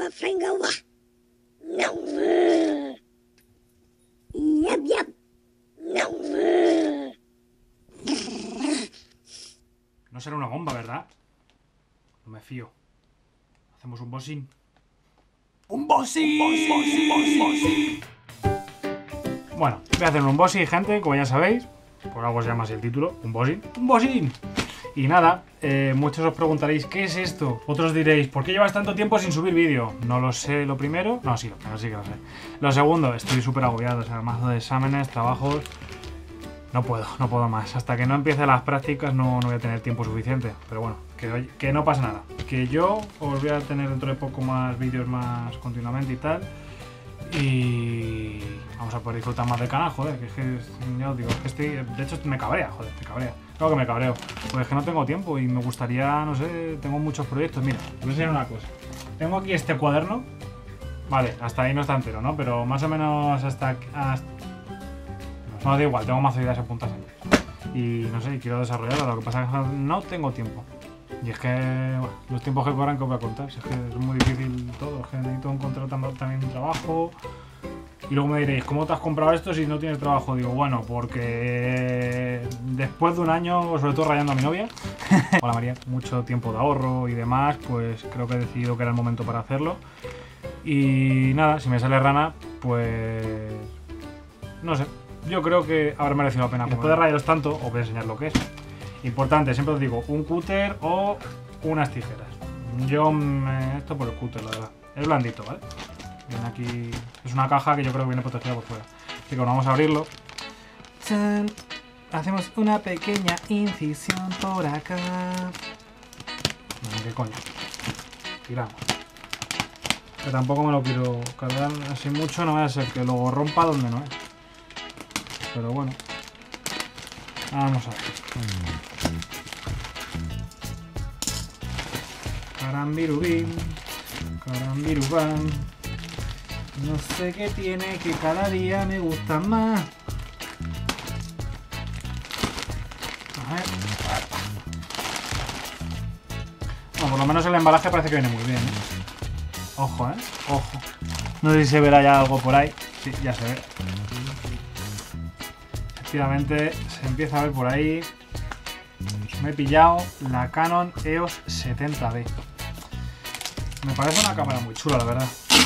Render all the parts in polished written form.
a finger. No. Yep, yep. No. No será una bomba, ¿verdad? No me fío. Hacemos un bossing. ¡Un bossing! Bueno, voy a hacer un bossing, gente, como ya sabéis. Por algo se llama así el título. Un bossing. ¡Un bossing! Y nada, muchos os preguntaréis, ¿qué es esto? Otros diréis, ¿por qué llevas tanto tiempo sin subir vídeo? No lo sé, lo primero. No, sí, lo primero sí que lo sé. Lo segundo, estoy súper agobiado. O sea, mazo de exámenes, trabajos. No puedo más. Hasta que no empiece las prácticas no voy a tener tiempo suficiente. Pero bueno, que no pasa nada. Que yo os voy a tener dentro de poco más vídeos más continuamente y tal. Y vamos a poder disfrutar más del canal, joder. Que es que ya os digo, es que estoy. De hecho, me cabrea, joder, me cabrea. Claro que me cabreo. Pues es que no tengo tiempo y me gustaría, no sé, tengo muos proyectos. Mira, os voy a enseñar una cosa. Tengo aquí este cuaderno. Vale, hasta ahí no está entero, ¿no? Pero más o menos hasta no, da igual, tengo más ideas apuntadas aquí. Y no sé, quiero desarrollarlo, lo que pasa es que no tengo tiempo. Y es que, bueno, los tiempos que corran, que os voy a contar. Si es que es muy difícil todo, es que necesito encontrar también un trabajo. Y luego me diréis, ¿cómo te has comprado esto si no tienes trabajo? Digo, bueno, porque después de un año, sobre todo rayando a mi novia, hola María, mucho tiempo de ahorro y demás, pues creo que he decidido que era el momento para hacerlo. Y nada, si me sale rana, pues no sé. Yo creo que habrá merecido la pena. Después de rayaros tanto, os voy a enseñar lo que es. Importante, siempre os digo, un cúter o unas tijeras. Yo esto por el cúter, la verdad. Es blandito, ¿vale? Viene aquí. Es una caja que yo creo que viene protegida por fuera. Así que bueno, vamos a abrirlo. ¡Chan! Hacemos una pequeña incisión por acá. Bueno, ¿qué coño? Tiramos. Que tampoco me lo quiero cargar así mucho, no vaya a ser que luego rompa donde no es. Pero bueno, vamos a ver. Carambirubín, carambirubán. No sé qué tiene que cada día me gusta más. A ver. Bueno, por lo menos el embalaje parece que viene muy bien, ¿eh? Ojo, ojo. No sé si se verá ya algo por ahí. Sí, ya se ve. Efectivamente, se empieza a ver por ahí. Me he pillado la Canon EOS 70D. Me parece una cámara muy chula, la verdad.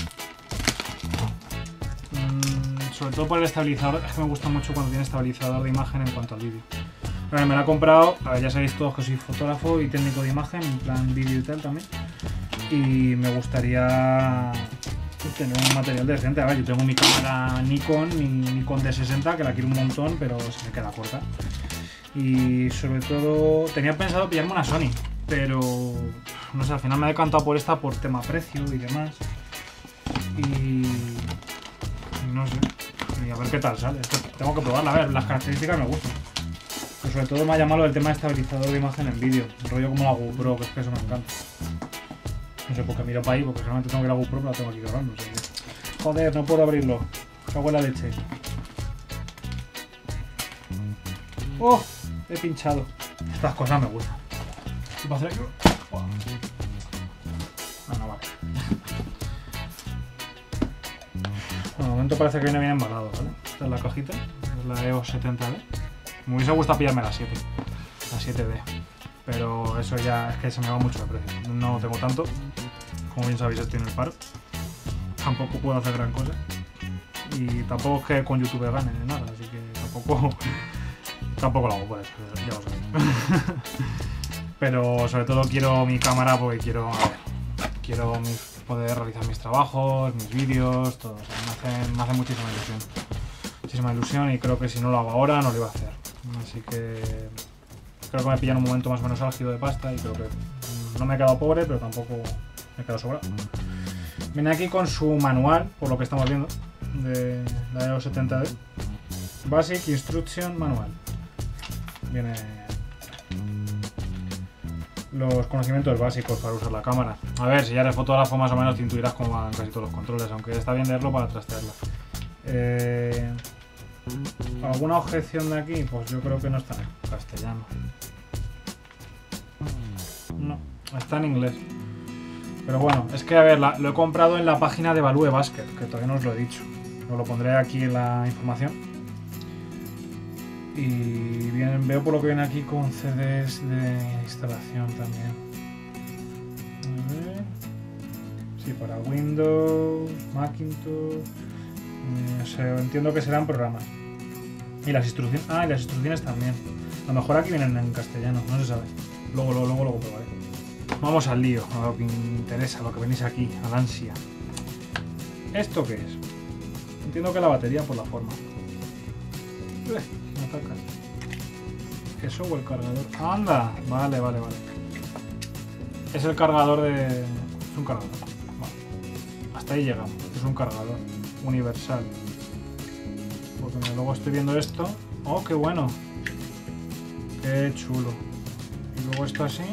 Sobre todo por el estabilizador. Es que me gusta mucho cuando tiene estabilizador de imagen en cuanto al vídeo. Bueno, me la he comprado. A ver, ya sabéis todos que soy fotógrafo y técnico de imagen, en plan vídeo y tal también. Y me gustaría tener un material decente. A ver, yo tengo mi cámara Nikon, mi Nikon D60, que la quiero un montón, pero se me queda corta. Y sobre todo, tenía pensado pillarme una Sony, pero no sé, al final me he decantado por esta por tema precio y demás. Y no sé, y a ver qué tal sale. Tengo que probarla, a ver, las características me gustan. Pero sobre todo me ha llamado el tema de estabilizador de imagen en vídeo, un rollo como la GoPro, que es que eso me encanta. No sé por qué miro para ahí, porque solamente tengo que ir a GoPro, pero la tengo aquí grabando. O sea, joder, no puedo abrirlo. Cago en la leche. ¡Oh! He pinchado. Estas cosas me gustan. ¿Qué pasa aquí? No, vale. Bueno, de momento parece que viene bien embalado, ¿vale? Esta es la cajita. Es la EOS 70D. Me hubiese gustado pillarme la 7. La 7D. Pero eso ya es que se me va mucho de precio. No tengo tanto. Como bien sabéis, estoy en el paro. Tampoco puedo hacer gran cosa. Y tampoco es que con YouTube gane nada, así que tampoco lo hago por eso, ya lo sabéis. Pero sobre todo quiero mi cámara porque quiero poder realizar mis trabajos, mis vídeos, todo. O sea, me hace muchísima ilusión. Muchísima ilusión y creo que si no lo hago ahora no lo iba a hacer. Así que creo que me pilla en un momento más o menos álgido de pasta y creo que no me he quedado pobre, pero tampoco me he quedado sobrado. Viene aquí con su manual, por lo que estamos viendo, de la EOS 70D. Basic Instruction Manual. Viene los conocimientos básicos para usar la cámara. A ver, si ya eres fotógrafo más o menos te intuirás cómo van casi todos los controles, aunque está bien leerlo para trastearla. ¿Alguna objeción de aquí? Pues yo creo que no está en castellano. No, está en inglés. Pero bueno, es que a ver, lo he comprado en la página de Value Basket, que todavía no os lo he dicho. Os lo pondré aquí en la información. Y veo por lo que viene aquí con CDs de instalación también. A ver. Sí, para Windows, Macintosh. Entiendo que serán programas. Y las instrucciones. Ah, y las instrucciones también. A lo mejor aquí vienen en castellano, no se sabe. Luego lo comprobaré. Vamos al lío, a lo que interesa, a lo que venís aquí, al ansia. ¿Esto qué es? Entiendo que la batería por la forma. Me atacas. ¿Eso o el cargador? ¡Anda! Vale. Es el cargador de... Es un cargador. Vale. Hasta ahí llegamos. Es un cargador universal. Porque luego estoy viendo esto. ¡Oh, qué bueno! ¡Qué chulo! Y luego esto así.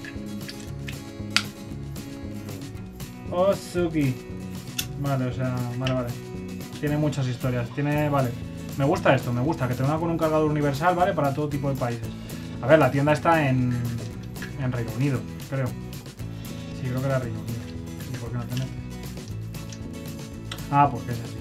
¡Oh, Suki! Vale, o sea, vale. Tiene muchas historias. Vale. Me gusta esto, me gusta que te venga con un cargador universal, ¿vale? Para todo tipo de países. A ver, la tienda está en Reino Unido, creo. Sí, creo que era Reino Unido. ¿Y por qué no te metes? Ah, porque es así.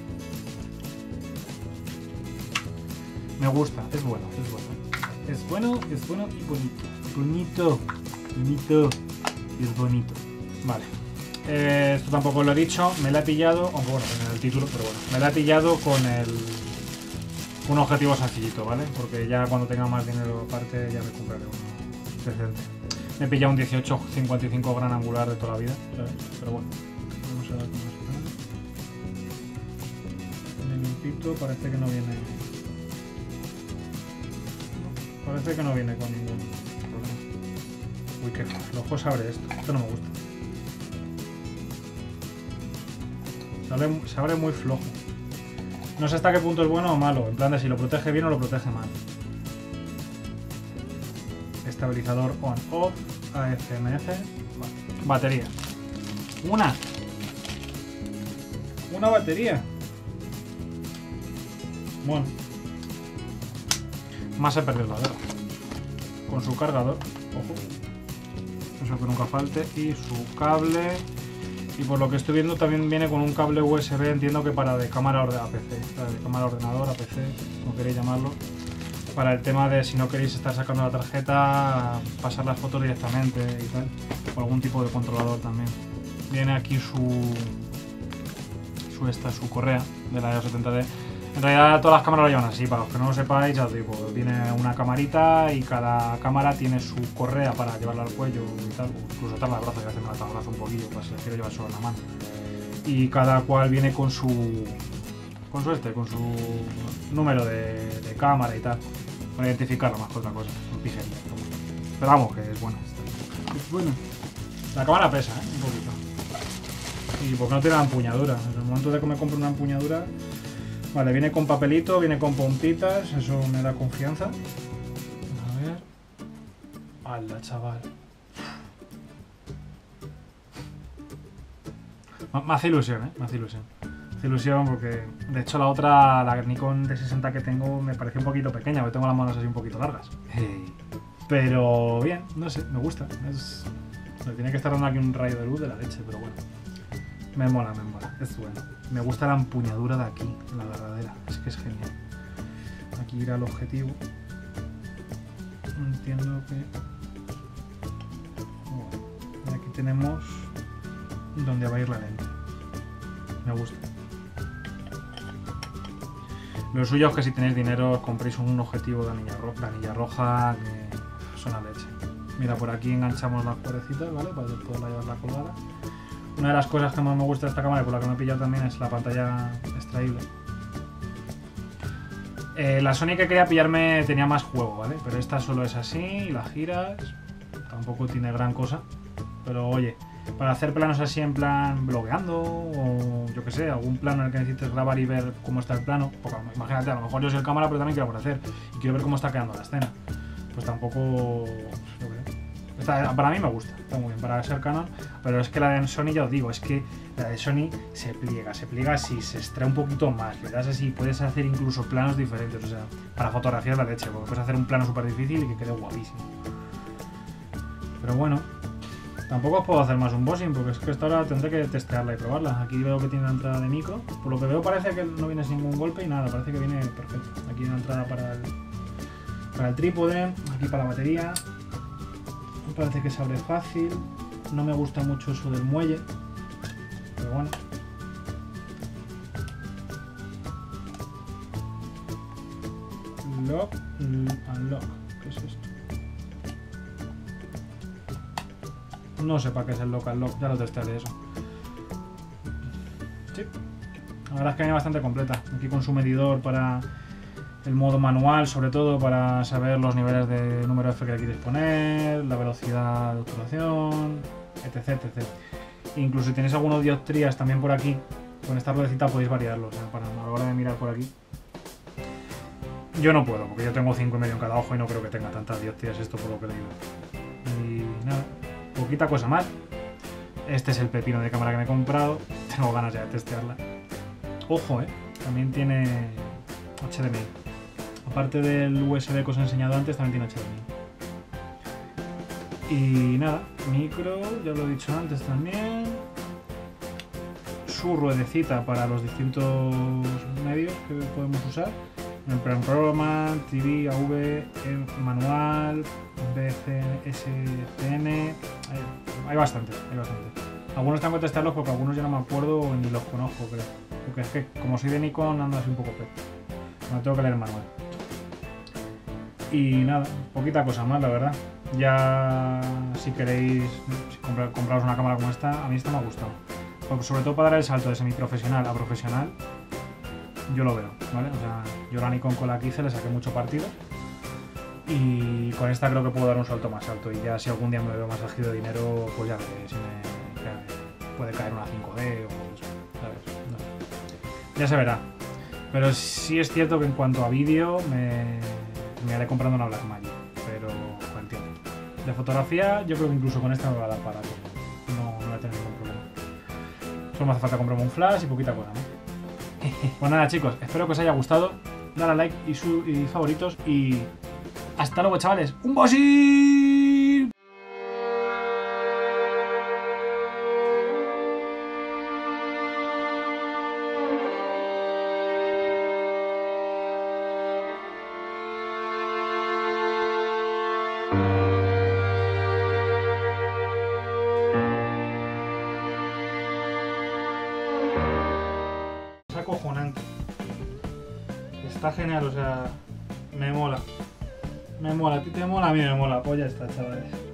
Me gusta, es bueno. Es bueno y bonito. Bonito y es bonito. Vale. Esto tampoco lo he dicho, me la he pillado, aunque bueno, en el título, pero bueno, me la he pillado con un objetivo sencillito, ¿vale? Porque ya cuando tenga más dinero aparte ya me compraré uno decente. Me he pillado un 1855 gran angular de toda la vida, ¿sabes? Pero bueno, vamos a ver cómo está. El limpito parece que no viene... Parece que no viene con ningún problema. Uy, qué flojo se abre esto no me gusta. Se abre muy flojo. No sé hasta qué punto es bueno o malo. En plan de si lo protege bien o lo protege mal. Estabilizador on-off. AFMF. Vale. Batería. Una batería. Bueno. Más se perdió la guerra. Con su cargador. Ojo. Eso que nunca falte. Y su cable. Y por lo que estoy viendo también viene con un cable USB, entiendo que para de cámara a PC, de cámara ordenador a PC, como queréis llamarlo, para el tema de si no queréis estar sacando la tarjeta, pasar las fotos directamente y tal, o algún tipo de controlador también. Viene aquí su correa de la E70D. En realidad todas las cámaras lo llevan así, para los que no lo sepáis, ya os digo, viene una camarita y cada cámara tiene su correa para llevarla al cuello y tal, o incluso atarla al brazo y hacerme atar al brazo un poquillo, para si la quiero llevar solo en la mano. Y cada cual viene con su número de cámara y tal, para identificarlo más que otra cosa, un pijería. Pero vamos, que es bueno. Es bueno. La cámara pesa, un poquito. Y porque no tiene la empuñadura. En el momento de que me compre una empuñadura... Vale, viene con papelito, viene con pompitas, eso me da confianza. A ver... ¡Hala, chaval! Me hace ilusión, ¿eh? Me hace ilusión. Me hace ilusión porque... De hecho la otra, la Nikon D60 que tengo, me parece un poquito pequeña, porque tengo las manos así un poquito largas. Pero bien, no sé, me gusta. Me tiene que estar dando aquí un rayo de luz de la leche, pero bueno. Me mola, es bueno. Me gusta la empuñadura de aquí, la verdadera. Es que es genial. Aquí irá el objetivo. Entiendo que... Bueno, y aquí tenemos donde va a ir la lente. Me gusta. Lo suyo es que si tenéis dinero os compréis un objetivo de anilla roja que son la leche. Mira, por aquí enganchamos las cuerecitas, ¿vale? Para poderla llevarla colgada. Una de las cosas que más me gusta de esta cámara y por la que me he pillado también es la pantalla extraíble. La Sony que quería pillarme tenía más juego, ¿vale? Pero esta solo es así, la giras, tampoco tiene gran cosa. Pero oye, para hacer planos así en plan blogueando o yo que sé, algún plano en el que necesites grabar y ver cómo está el plano, porque imagínate, a lo mejor yo soy el cámara pero también quiero hacer y quiero ver cómo está quedando la escena. Pues tampoco... para mí me gusta, está muy bien para ser Canon, pero es que la de Sony, ya os digo, es que la de Sony se pliega así, se extrae un poquito más, le das así, puedes hacer incluso planos diferentes, o sea, para fotografías la leche, porque puedes hacer un plano súper difícil y que quede guapísimo. Pero bueno, Tampoco os puedo hacer más unboxing porque es que esta hora tendré que testearla y probarla. Aquí veo que tiene una entrada de micro. Por lo que veo parece que no viene sin ningún golpe y nada, parece que viene perfecto. Aquí una entrada para el trípode, aquí para la batería. Parece que se abre fácil. No me gusta mucho eso del muelle, pero bueno. Lock, unlock. ¿Qué es esto? No sé para qué es el lock unlock, ya lo testaré eso. Sí, la verdad es que viene bastante completa. Aquí con su medidor para el modo manual, sobre todo para saber los niveles de número F que le quieres poner, la velocidad de obturación, etc, etc. Incluso si tenéis algunos dioptrías también por aquí, con esta ruedecita podéis variarlo, o sea, para a la hora de mirar por aquí. Yo no puedo, porque yo tengo 5,5 en cada ojo y no creo que tenga tantas dioptrías esto por lo que he leído. Y nada, poquita cosa más. Este es el pepino de cámara que me he comprado. Tengo ganas ya de testearla. Ojo, también tiene HDMI. Aparte del USB que os he enseñado antes, también tiene HDMI. Y nada, micro, ya lo he dicho antes también. Su ruedecita para los distintos medios que podemos usar. El programa, TV, AV, manual, BCSCN. Hay bastante, hay bastante. Algunos tengo que testarlos porque algunos ya no me acuerdo ni los conozco, creo. Porque es que como soy de Nikon ando así un poco peor. Me tengo que leer el manual. Y nada, poquita cosa más, la verdad. Ya si queréis compraros una cámara como esta, a mí esta me ha gustado. Porque sobre todo para dar el salto de semiprofesional a profesional, yo lo veo, ¿vale? O sea, yo la Nikon con la que hice le saqué mucho partido. Y con esta creo que puedo dar un salto más alto. Y ya si algún día me veo más ágil de dinero, pues ya veré si me puede caer una 5D o eso, ¿sabes? No. Ya se verá. Pero sí es cierto que en cuanto a vídeo me haré comprando una Blackmagic, pero con el tiempo. De fotografía yo creo que incluso con esta me va a dar para todo. No voy a tener ningún problema. Solo me hace falta comprarme un flash y poquita cosa, ¿no? Pues nada chicos, espero que os haya gustado. Dale a like y favoritos y hasta luego chavales. ¡Un bossy! Es acojonante. Está genial, o sea, me mola. Me mola, ¿a ti te mola? A mí me mola, pues ya está, chavales.